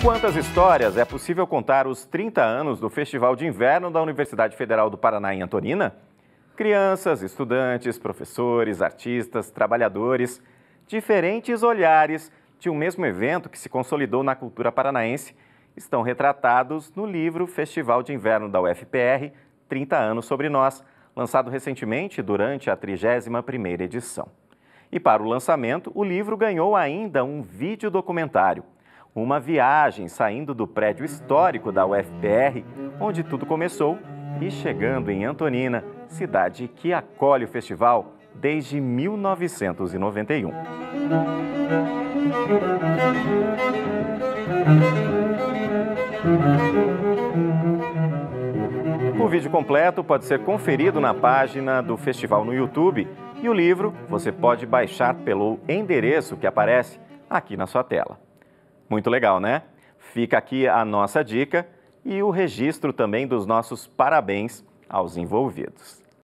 quantas histórias é possível contar os 30 anos do Festival de Inverno da Universidade Federal do Paraná em Antonina? Crianças, estudantes, professores, artistas, trabalhadores, diferentes olhares de um mesmo evento que se consolidou na cultura paranaense estão retratados no livro Festival de Inverno da UFPR, 30 anos sobre nós, lançado recentemente durante a 31ª edição. E para o lançamento, o livro ganhou ainda um vídeo-documentário, uma viagem saindo do prédio histórico da UFPR, onde tudo começou, e chegando em Antonina, cidade que acolhe o festival desde 1991. O vídeo completo pode ser conferido na página do festival no YouTube e o livro você pode baixar pelo endereço que aparece aqui na sua tela. Muito legal, né? Fica aqui a nossa dica e o registro também dos nossos parabéns aos envolvidos.